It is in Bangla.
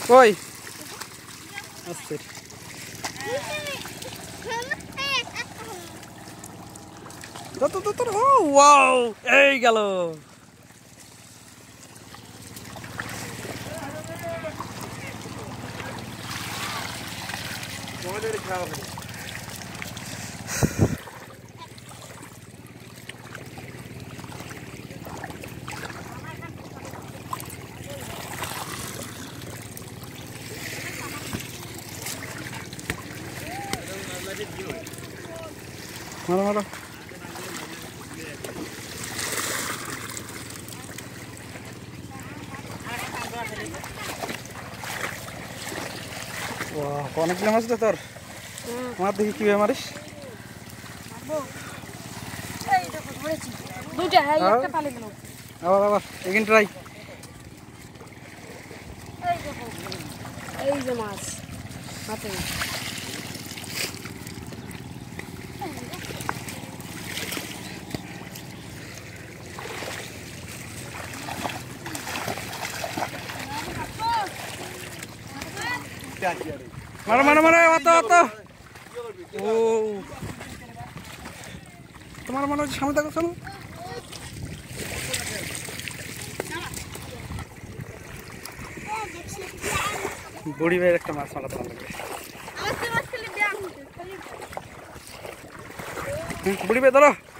কই আস্তে ও ওয়াও এই গেল মারো মারো অনেক কিলো মাছ তোর আমার দেখি কিভাবে মারিস আবার আবার এগিন ট্রাই এই যে মাছ হাতে মারো মারো মারো অত অত ও তোমার মনে হচ্ছে সামনে দেখো শোনো বড়ি ভাইয়ের একটা মাছ মারা তোমার লাগবে বড়ি ভাই ধরো